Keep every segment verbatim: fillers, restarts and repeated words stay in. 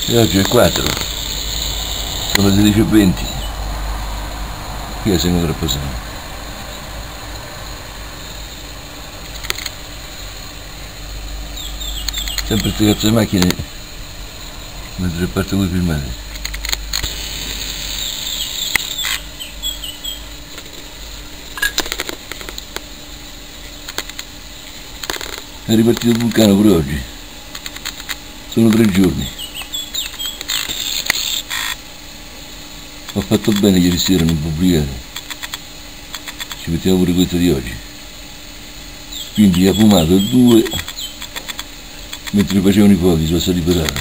E oggi è quattro, sono le sedici e venti. Io siamo troppo sano. Sempre queste cazzo di macchine mentre parte voi filmate. È ripartito il vulcano pure oggi. Sono tre giorni. Ho fatto bene ieri sera a non pubblicare. Ci mettiamo pure questo di oggi. Quindi ha fumato il due mentre facevano i fuochi sulla San Liberata.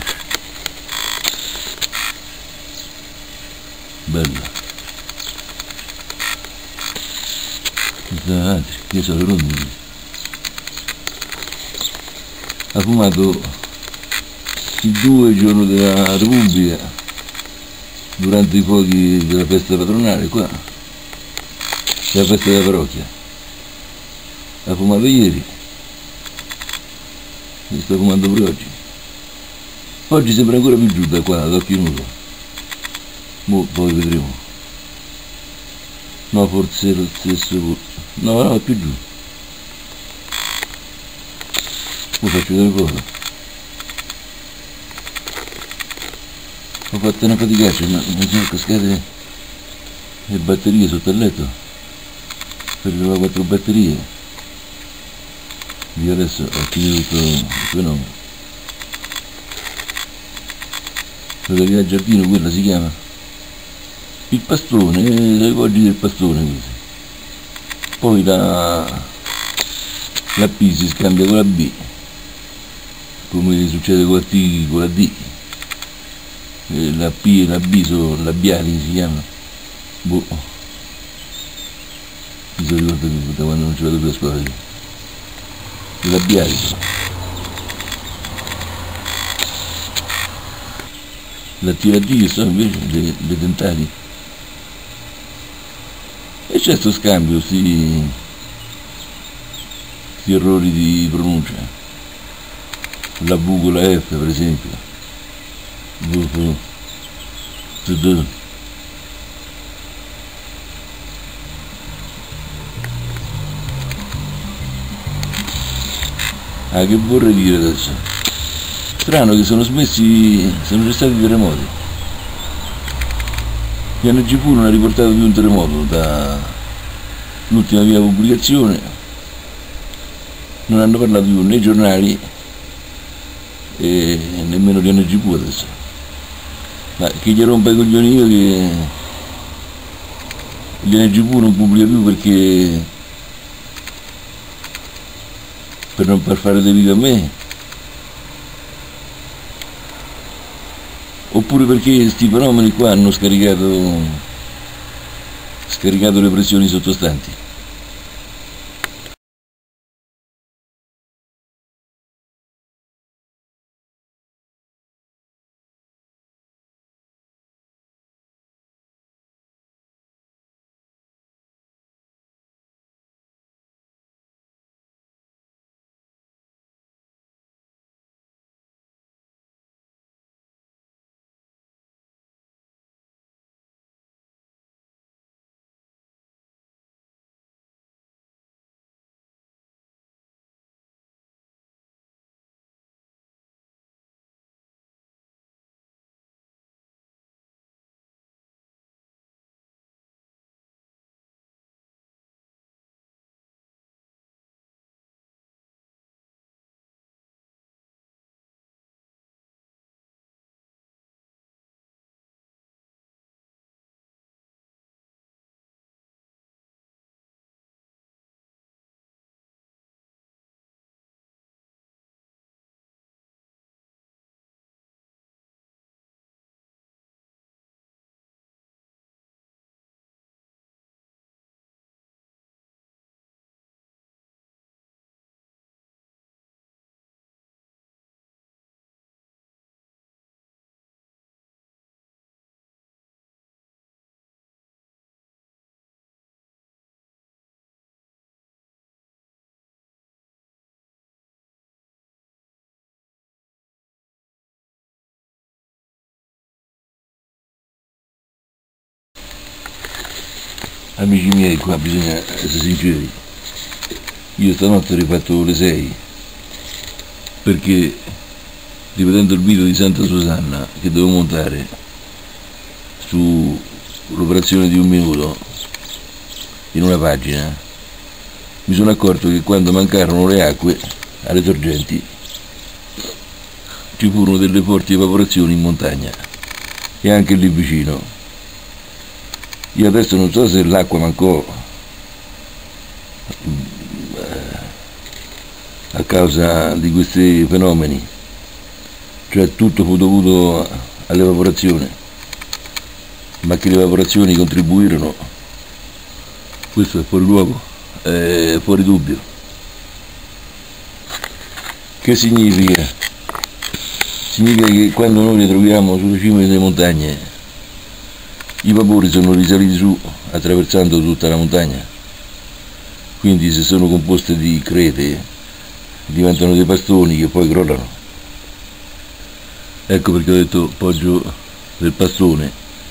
Bella. Davanti, io sono rondi. Ha fumato il due il giorno della Repubblica, durante i fuochi della festa patronale qua, della festa della parrocchia. Ha fumato ieri e sta fumando pure oggi. Oggi sembra ancora più giù da qua, ad occhio nudo. Mo poi vedremo. No, forse è lo stesso. No, no, è più giù. Ora faccio delle foto. Ho fatto una faticaccia, ma mi sono cascate le batterie sotto il letto. Perché avevo quattro batterie. Io adesso ho finito tutto il fenomeno. Quella via al giardino, quella si chiama il pastone, le poggi del pastone questi. Poi la, la P si scambia con la B, come succede con la T, con la D. E la P e la B sono labiali, si chiama. Boh. Mi sono ricordato da quando non ci vado più a scuola. Labiali. La T e la D che sono invece le, le dentali. E c'è questo scambio, questi errori di pronuncia. La V con la F per esempio. V, V, T, D. Ah, che vorrei dire adesso? Strano che sono smessi, sono già stati terremoti. Gli N G P non ha riportato più un terremoto dall'ultima mia pubblicazione. Non hanno parlato più nei giornali e nemmeno gli N G P adesso. Ma chi gli rompa i coglioni io che gli N G P non pubblica più perché per non far fare dei video a me, oppure perché questi fenomeni qua hanno scaricato scaricato le pressioni sottostanti. amici miei, qua bisogna essere sinceri. Io stanotte ho rifatto le sei, perché ripetendo il video di Santa Susanna che devo montare sull'operazione di un minuto in una pagina, mi sono accorto che quando mancarono le acque alle sorgenti ci furono delle forti evaporazioni in montagna e anche lì vicino. Io adesso non so se l'acqua mancò a causa di questi fenomeni, cioè tutto fu dovuto all'evaporazione, ma che le evaporazioni contribuirono, questo è fuori luogo, è fuori dubbio. Che significa? Significa che quando noi le troviamo sulle cime delle montagne, i vapori sono risaliti su attraversando tutta la montagna, quindi se sono composte di crete diventano dei pastoni che poi crollano. Ecco perché ho detto poggio del pastone,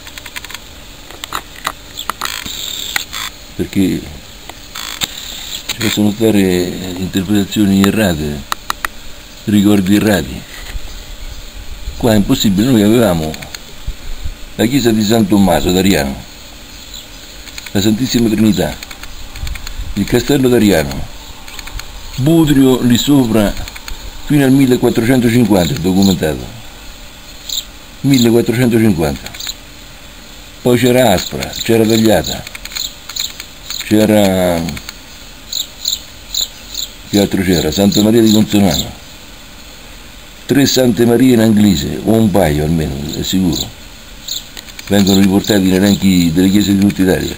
perché ci possono stare interpretazioni errate, ricordi errati. Qua è impossibile, noi avevamo la chiesa di San Tommaso d'Ariano, la Santissima Trinità, il castello d'Ariano, Budrio lì sopra fino al millequattrocentocinquanta, è documentato, millequattrocentocinquanta. Poi c'era Aspra, c'era Tagliata, c'era, che altro c'era? Santa Maria di Consonano, tre Sante Marie in Anglise, o un paio almeno, è sicuro, vengono riportati nei elenchi delle chiese di tutta Italia.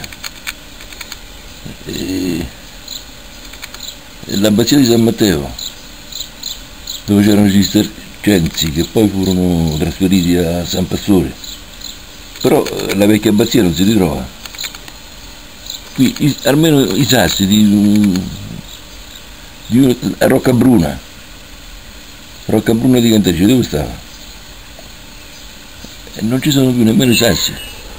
E l'abbazia di San Matteo, dove c'erano i cistercensi che poi furono trasferiti a San Pastore, però la vecchia abbazia non si ritrova. Qui i, almeno i sassi di, di Roccabruna, Roccabruna di Canterci, dove stava? E non ci sono più nemmeno i sassi.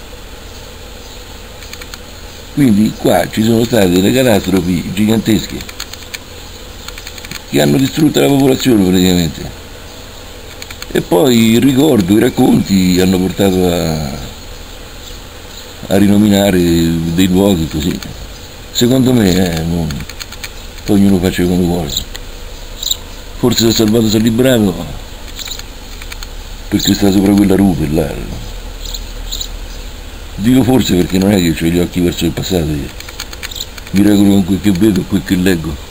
Quindi qua ci sono state delle catastrofi gigantesche che hanno distrutto la popolazione praticamente, e poi il ricordo, i racconti hanno portato a, a rinominare dei luoghi così. Secondo me eh, non, poi ognuno faccia come vuole. Forse si è salvato, si è liberato perché sta sopra quella rupe là. Dico forse perché non è che ho gli occhi verso il passato io, mi regolo con quel che vedo e quel che leggo.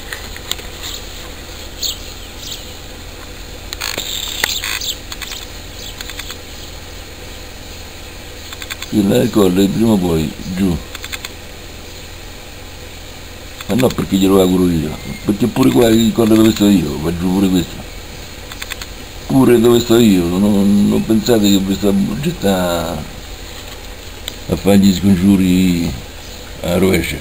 Il colle prima o poi giù, ma no perché glielo auguro io, perché pure qua il colle dove sto io va giù pure questo, pure dove sto io. Non, non pensate che vi sta gettare a fare gli scongiuri a rovescia.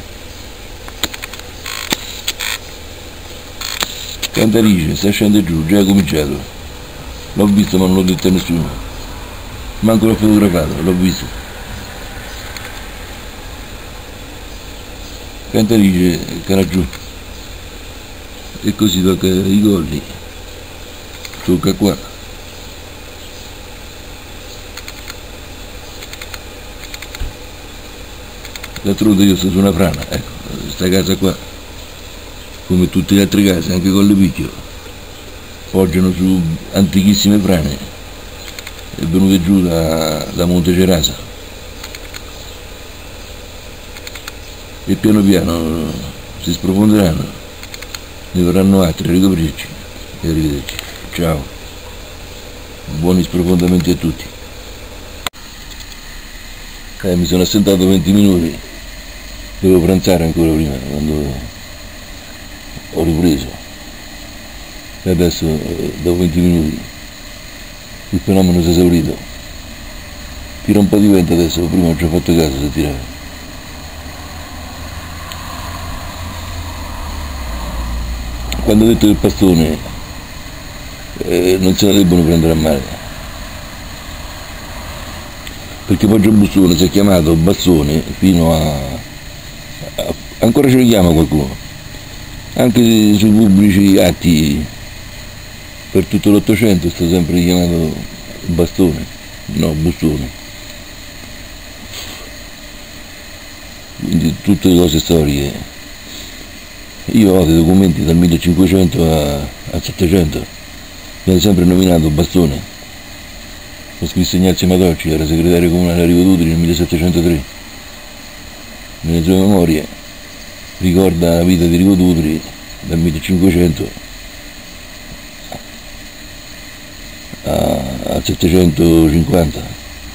Cantarice sta scendendo giù, già cominciato, l'ho visto ma non l'ho detto a nessuno, manco l'ho fotografato, l'ho visto. Cantarice cala giù e così tocca i colli, tocca qua. D'altronde io sto su una frana, ecco, sta casa qua, come tutte le altre case, anche con le picchio, poggiano su antichissime frane, è venute giù da, da Monte Cerasa. E piano piano si sprofonderanno, ne verranno altri, ricoverci e arrivederci. Ciao, buoni sprofondamenti a tutti. Eh, mi sono assentato venti minuti, dovevo pranzare ancora prima, quando ho ripreso, e adesso dopo venti minuti il fenomeno si è esaurito. Tira un po' di vento adesso, prima ho già fatto caso se tirava. Quando ho detto del pastone eh, non se la debbono prendere a male, perché Poggio Bussone si è chiamato Bassone fino a ancora ce li chiama qualcuno, anche sui pubblici atti per tutto l'Ottocento è stato sempre chiamato bastone, no, bustone. Quindi tutte cose storiche. Io ho dei documenti dal millecinquecento a, a settecento, viene sempre nominato bastone. Lo scrisse Ignazio Matocci, era segretario comunale a Rivo Dutri nel millesettecentotre. Nelle sue memorie ricorda la vita di Rivo Dutri dal millecinquecento a, a settecentocinquanta.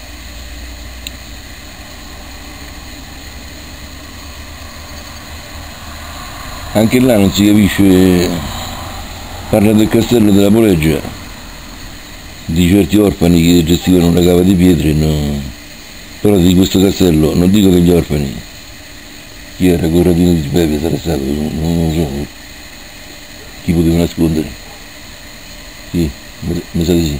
Anche là non si capisce, parla del castello della Poleggia, di certi orfani che gestivano una cava di pietre, no? Però di questo castello, non dico degli orfani, chi era Corradino di Pepe sarà stato, non lo so, chi poteva nascondere, sì, mi sa di sì.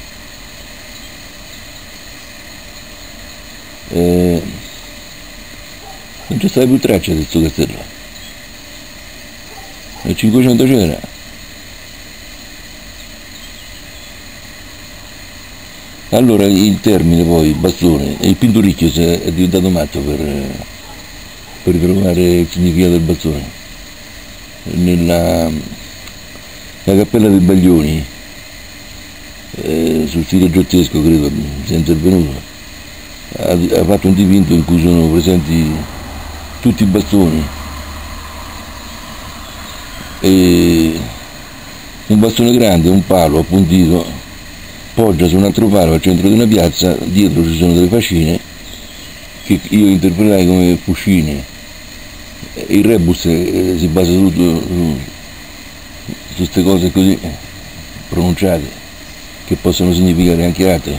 Eh, non c'è stata più traccia di questo castello. Nel cinquecento c'era. Allora il termine poi, bastone, e il Pinturicchio è diventato matto per, per trovare il significato del bastone. Nella la cappella dei Baglioni, eh, sul sito giottesco credo sia intervenuto, ha, ha fatto un dipinto in cui sono presenti tutti i bastoni. E un bastone grande, un palo appuntito, poggia su un altro palo al centro di una piazza, dietro ci sono delle fascine che io interpretai come fuscine. Il rebus eh, si basa su, su, su queste cose così pronunciate, che possono significare anche altre.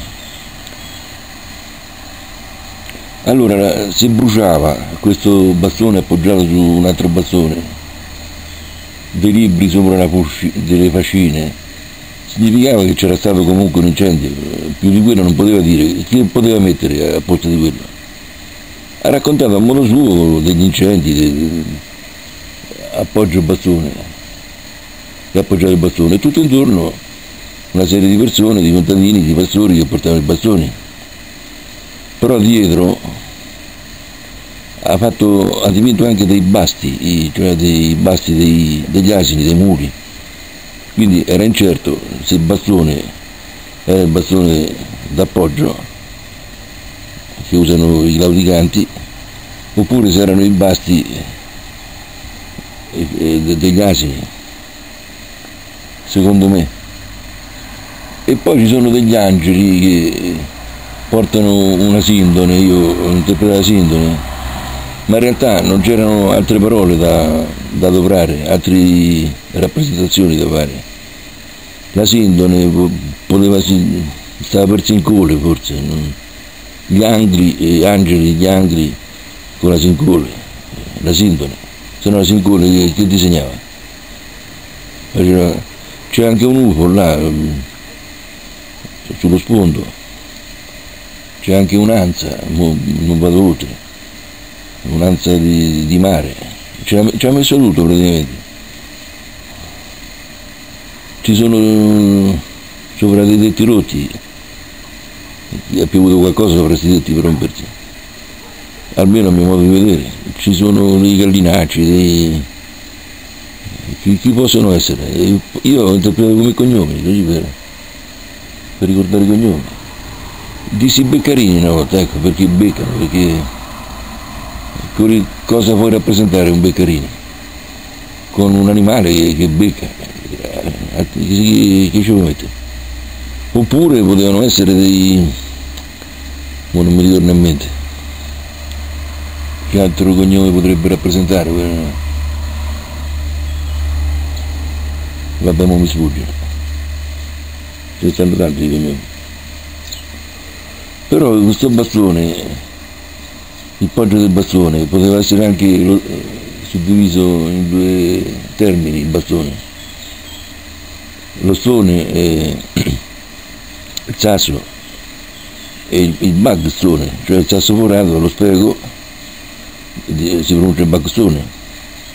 Allora, se bruciava questo bastone appoggiato su un altro bastone, dei libri sopra la fusci, delle fascine, significava che c'era stato comunque un incendio. Più di quello non poteva dire, chi poteva mettere a posto di quello? Ha raccontato a modo suo degli incendi, de, appoggio bastone, e appoggiare il bastone, e tutto intorno una serie di persone, di contadini, di pastori che portavano i bastoni. Però dietro ha, fatto, ha dipinto anche dei basti, cioè dei basti dei, degli asini, dei muli. Quindi era incerto se il bastone era il bastone d'appoggio che usano i claudicanti, oppure se erano i basti degli asini, secondo me. E poi ci sono degli angeli che portano una sindone, io ho interpretato la sindone, ma in realtà non c'erano altre parole da, da adoperare, altre rappresentazioni da fare. La sindone poteva, stava per sincole forse, non? Gli angeli, eh, angeli, gli angeli con la sincole, la sindone, se no la sincole che, che disegnava. C'è anche un U F O là, sullo sfondo, c'è anche un'ansa, non vado oltre, un'ansa di, di mare, ci ha, ci ha messo tutto praticamente. Ci sono sopra dei tetti rotti, chi ha piovuto qualcosa sopra questi tetti per rompersi, almeno a mio modo di vedere. Ci sono dei gallinacci, dei... Chi, chi possono essere? Io ho interpretato come cognomi, così per, per ricordare i cognomi. Dissi Beccarini una volta, ecco, perché beccano, perché cosa può rappresentare un Beccarini? Con un animale che, che becca, chi, chi ci vuole mettere? Oppure potevano essere dei... Oh, non mi ritorna in mente. Che altro cognome potrebbe rappresentare? Vabbè, mo mi sfugge. Ce ne stanno tanti di cognomi. Però questo bastone, il poggio del bastone, poteva essere anche lo, suddiviso in due termini, il bastone. Lo stone, è il sasso, e il, il bagstone, cioè il sasso forato, lo spego, si pronuncia bagstone.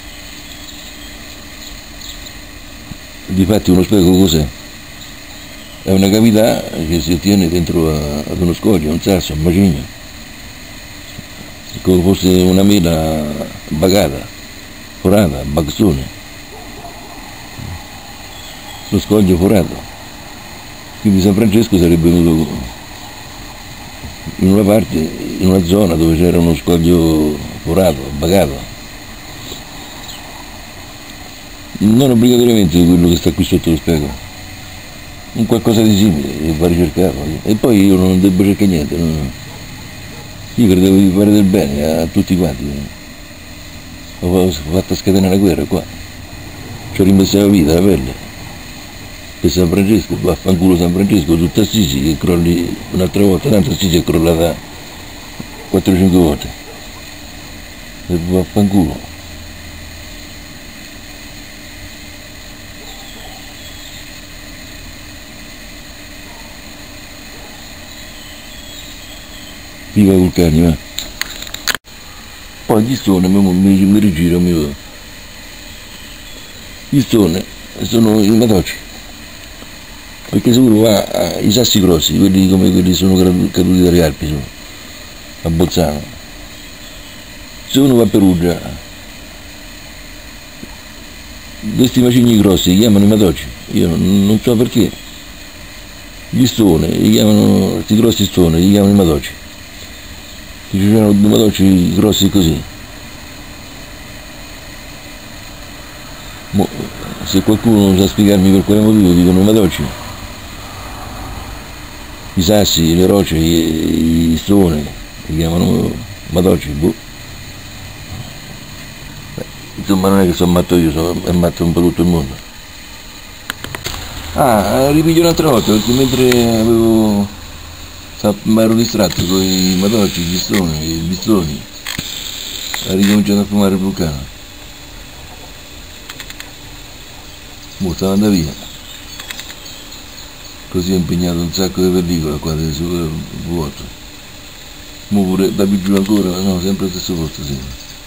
Difatti uno speco cos'è? È una cavità che si ottiene dentro a, ad uno scoglio, un sasso, un macigno, come fosse una mela bagata, forata, bagsone, lo scoglio forato. Quindi San Francesco sarebbe venuto in una parte, in una zona dove c'era uno scoglio forato, bagato. Non obbligatoriamente quello che sta qui sotto lo specchio, un qualcosa di simile che va ricercato. E poi io non devo cercare niente, non... io credevo di fare del bene a tutti quanti. Ho fatto scatenare la guerra qua, ci ho rimesso la vita, la pelle, per San Francesco, vaffanculo San Francesco, tutta Assisi che crolli un'altra volta, tanto Assisi è crollata quattro cinque volte, e vaffanculo. Viva Vulcani, va. Poi gli stone, mi, mi, mi rigiro, mi... gli stone sono i matocci, perché se uno va ai sassi grossi, quelli come quelli sono caduti dalle Alpi, sono, a Bolzano, se uno va a Perugia, questi macigni grossi li chiamano i matocci, io non, non so perché, gli stone, li chiamano, questi grossi stone, li chiamano i matocci. Ci sono due matocci grossi così. Mo, se qualcuno non sa spiegarmi per quale motivo dicono matocci, i sassi, le rocce, i, i stone, li chiamano matocci, boh. Beh, insomma non è che sono matto io, sono è matto un po' tutto il mondo. Ah, ripiglio un'altra volta perché mentre avevo... mi ero distratto con i matocci, gli stoni, i bistoni, ha ricominciato a fumare il vulcano. Mo stava andando via, così ho impegnato un sacco di pellicola qua sul vuoto. Mo pure da più giù ancora, no, sempre allo stesso posto, sì.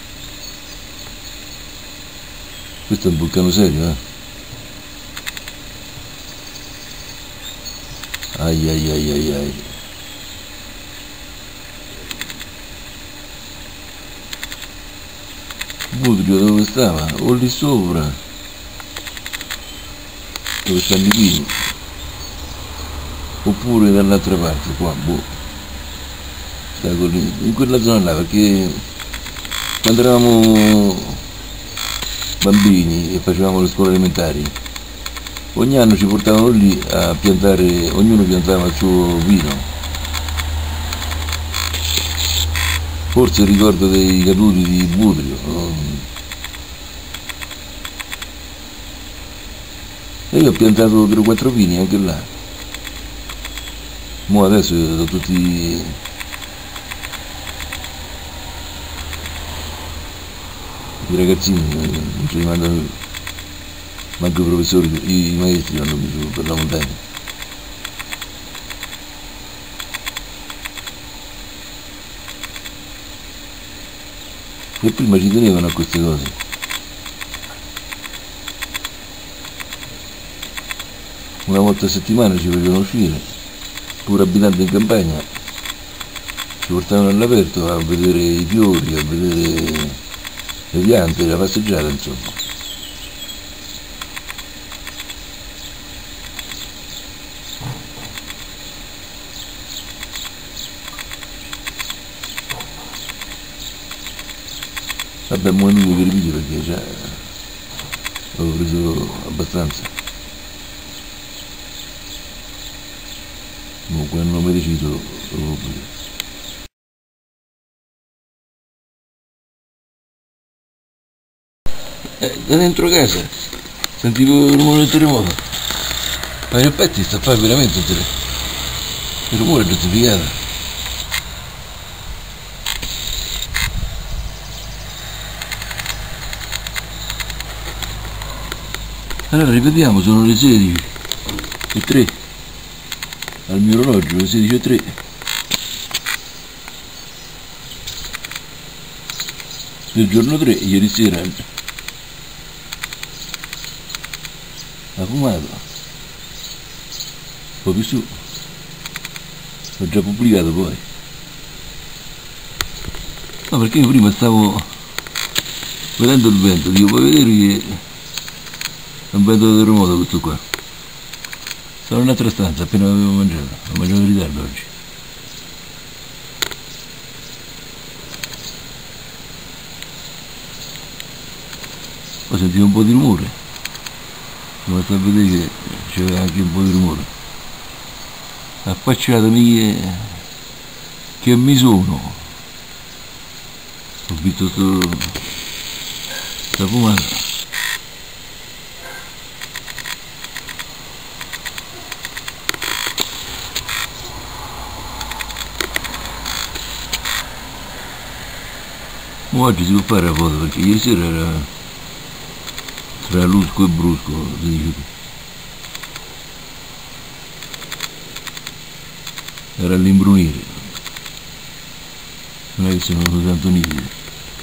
Questo è un vulcano serio, eh. Ai ai ai ai ai. Budrio dove stava? O lì sopra, dove stanno i pini, oppure dall'altra parte, qua, boh, stavo lì, in quella zona là, perché quando eravamo bambini e facevamo le scuole elementari, ogni anno ci portavano lì a piantare, ognuno piantava il suo vino. Forse ricordo dei caduti di Budrio. E io ho piantato tre o quattro pini anche là. Mo adesso sono tutti i ragazzini, non ci mandano manco i professori, i maestri vanno più per la montagna. E prima ci tenevano a queste cose. Una volta a settimana ci facevano uscire, pur abitando in campagna, ci portavano all'aperto a vedere i fiori, a vedere le piante, la passeggiata, insomma. Vabbè, mo' è inutile per video perché già avevo preso abbastanza. Comunque non mi deciso, lo pubblico. Eh, da dentro casa sentivo il rumore del terremoto, ma in effetti sta a fare veramente un terremoto, il rumore è giustificato. Allora ripetiamo, sono le sedici e tre al mio orologio, le sedici e tre. Del giorno tre, ieri sera, a fumato, poi più su, l'ho già pubblicato poi. No, perché io prima stavo vedendo il vento, dico puoi vedere che è un vento da terremoto questo qua. Stavo in un'altra stanza appena avevo mangiato, ho mangiato in ritardo oggi. Ho sentito un po' di rumore, sono stato a vedere che c'era anche un po' di rumore. Affacciatemi che, che mi sono. Ho visto sto, sta fumata. Ma oggi si può fare la foto perché ieri sera era tra lusco e brusco, si dice. Era all'imbrunire, non è che sono tanto nitidi.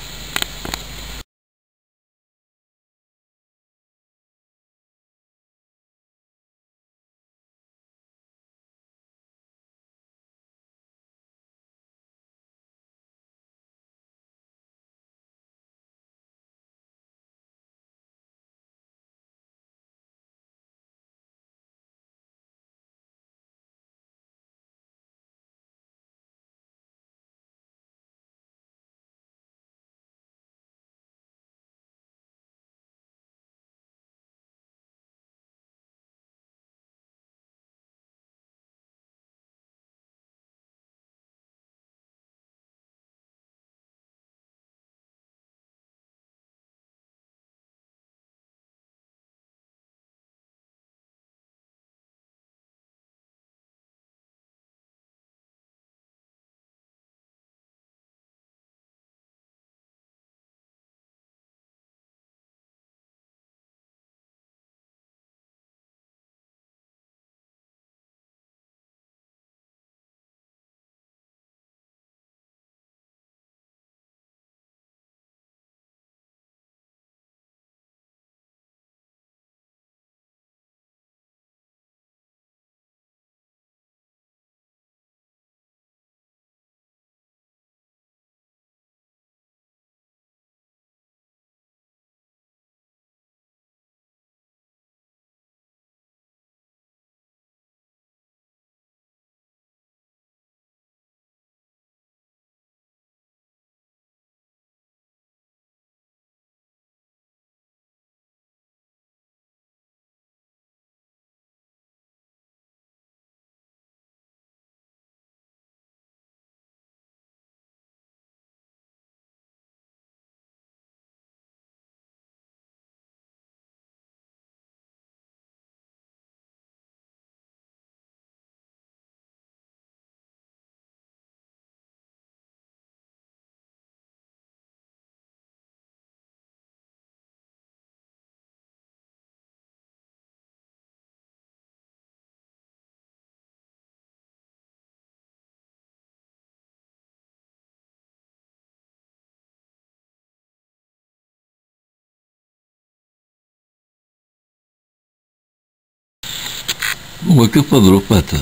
Oh, che foto l'ho fatta?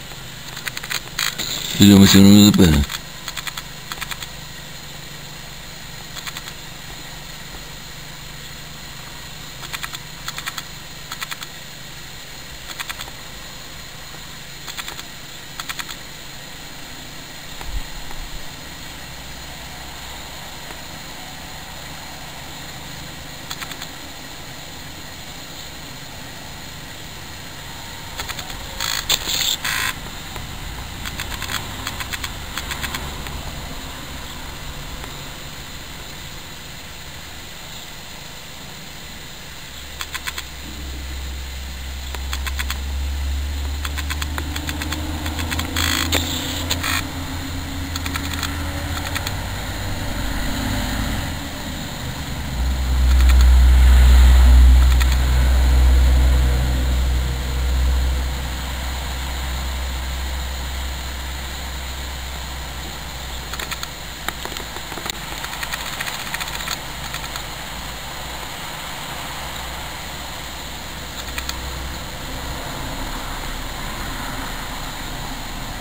Vediamo se non vedo bene.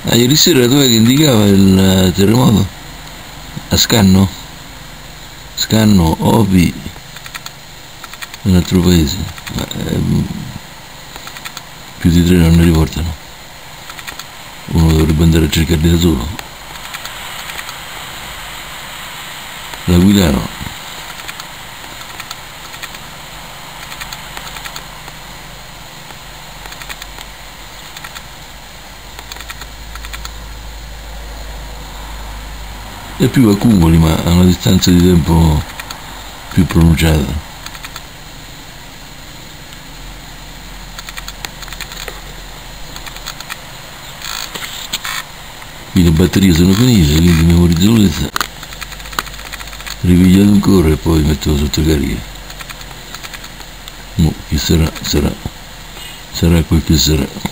Ah, ieri sera dov'è che indicava il terremoto? A Scanno? Scanno, Opi, un altro paese. Ma, ehm, più di tre non ne riportano. Uno dovrebbe andare a cercarli da solo. L'Aquilano. E più accumuli, ma a una distanza di tempo più pronunciata. Qui le batterie sono finite, quindi memorizzo questa, ripigliato ancora e poi metto sotto carica. No, chi sarà? Sarà, sarà quel che sarà.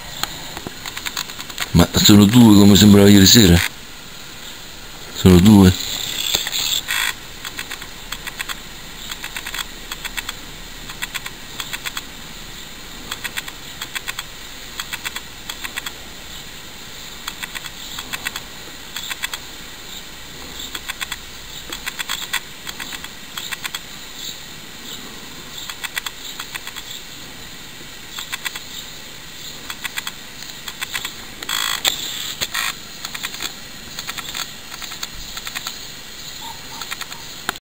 Ma sono due come sembrava ieri sera? Sono due?